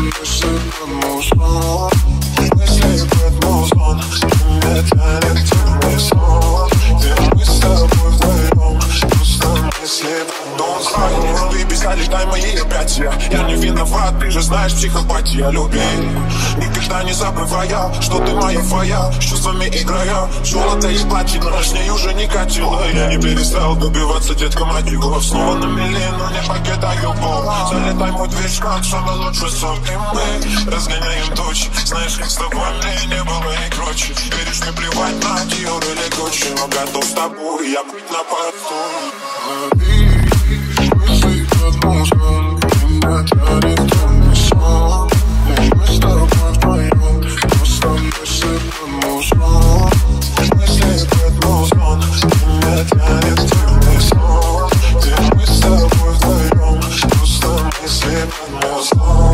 мысли под музон, мысли под музон, меня тянет темный сон, где мы с тобой вдвоем, просто мысли под музон. Baby, залетай мои объятия, я не виноват, ты же знаешь, психопатия. Люби, никогда не забывая, что ты моя твоя, с чувствами играя, золото и платина, с ней уже не катила. Я не перестал добиваться, детка, мотивов, снова на мели, но не покидаю пол. Залетай мой движкан, чтобы лучше сон, и мы разгоняем тучи. Знаешь, как с тобой мне не было и круче. Веришь, мне плевать на Диор или Гуччи, но готов с тобой я быть на порту. Мысли под музон, меня тянет темный сон, лишь мы с тобой вдвоем, просто мысли под музон, мысли под музон, меня тянет темный сон, где мы с тобой вдвоем, просто мысли под музон.